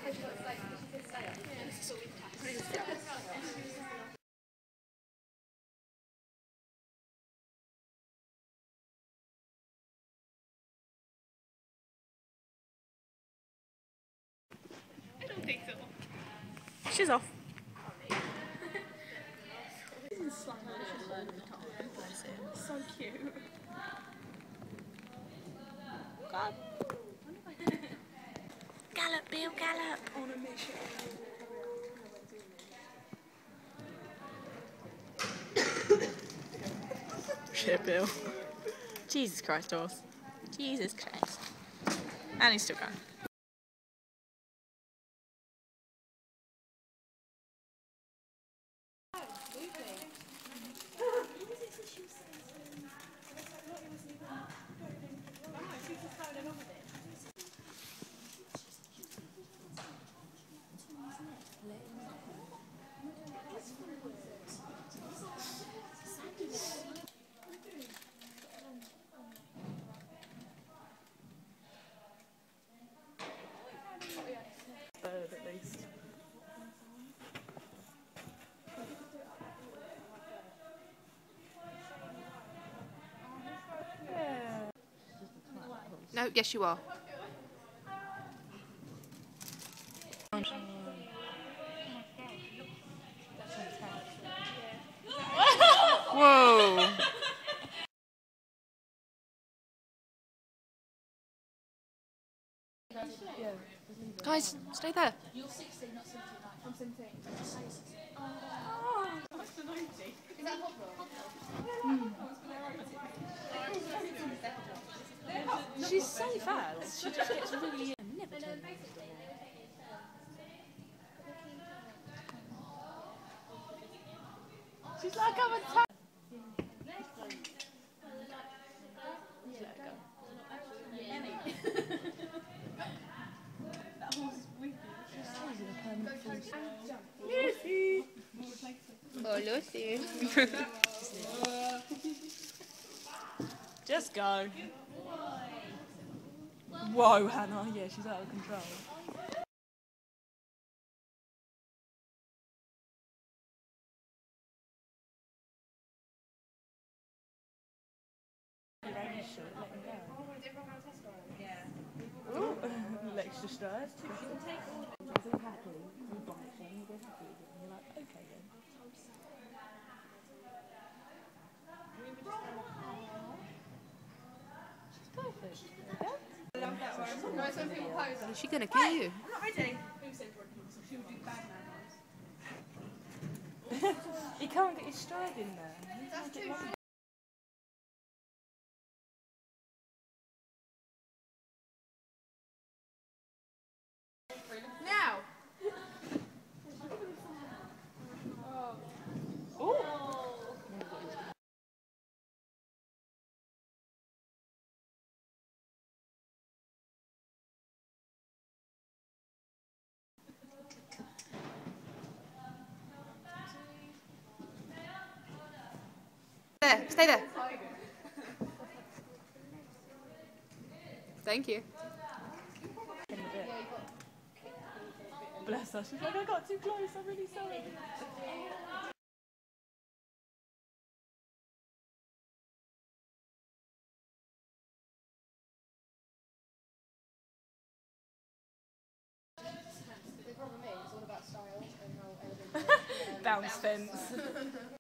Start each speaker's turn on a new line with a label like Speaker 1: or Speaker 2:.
Speaker 1: I don't think so. She's off. So cute. God. Gallop, Bill, gallop. On a mission. Shit, Bill. Jesus Christ, Dawes. Jesus Christ. And he's still going. Bird at least. Yeah. No, yes you are. Whoa. Yeah. Guys, stay there.
Speaker 2: You're 16, not 79. I'm 17.
Speaker 1: Oh.
Speaker 2: What's the 90? Is that hot dog?
Speaker 1: She's so fast. She just gets really never turns. She's like I'm a t Lucy! Oh, Lucy. Just go. Whoa, Hannah. Yeah, she's out of control. Extra stress. You can take all he's all happy, you bite him, you go happy again, and you're like, okay then. She's perfect. I love that one. No, some people pose. Is she gonna kill you?
Speaker 2: I'm not ready. Who said she would do bad man eyes?
Speaker 1: He can't get his stride in there.
Speaker 2: That's too now.
Speaker 1: There, stay there. Thank you. Bless her. She's like, I got too close. I'm really sorry.
Speaker 2: The problem is, it's all about style and how elegant.
Speaker 1: Bounce fence.